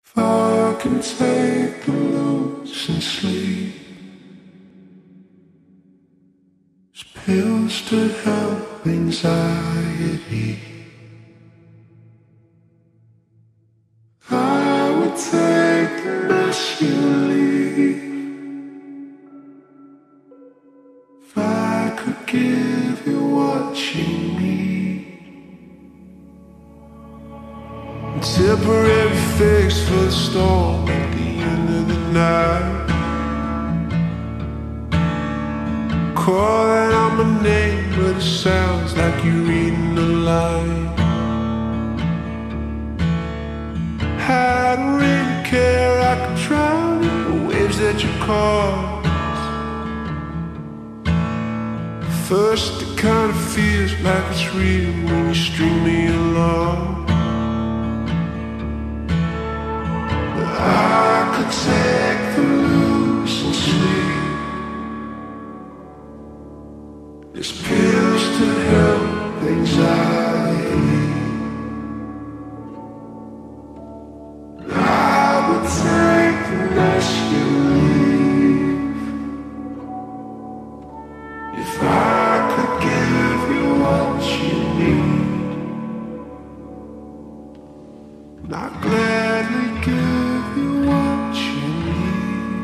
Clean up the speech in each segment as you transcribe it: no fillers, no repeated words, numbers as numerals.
I can take the loose and sleep. It's pills to help anxiety. I would take the mess you leave if I could give you what you need. A temporary fix for the storm at the end of the night. Calling out my name, but it sounds like you're reading the line. I don't really care, I could drown in the waves that you cause. First it kind of feels like it's real when you string me along. But I could take the loose and sleep. There's pills to help anxiety. I would take the mess you leave if I could give you what you need. And I'd gladly give you what you need.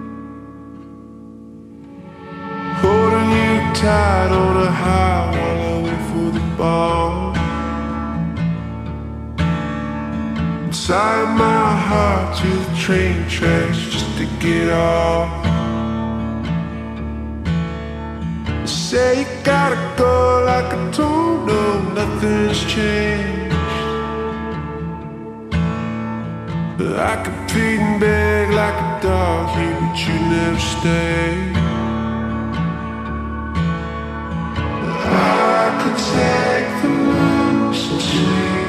Holding you tight on a high while I wait for the bomb. Tying my heart to the train tracks just to get off. They say you gotta go like I told them, nothing's changed. But I compete and beg like a dog here, but you never stay. I could take the loose and sleep.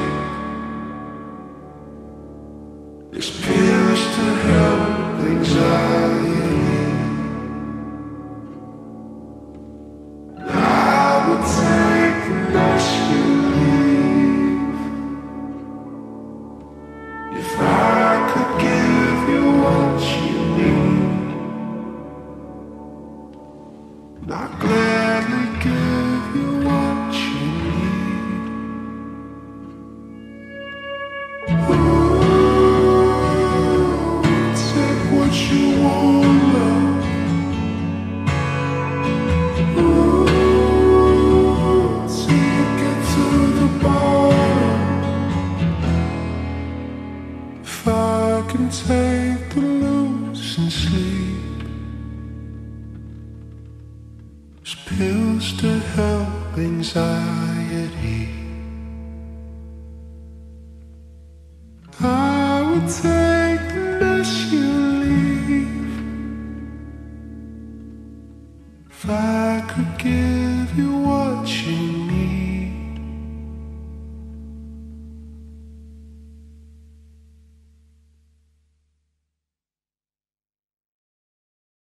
There's pills to help anxiety. I would take the mess you leave if I could give you what you need. And I'd gladly give you what you need. What you want, love. Ooh, till you get to the bottom. If I can take the loose and sleep, there's pills to help anxiety.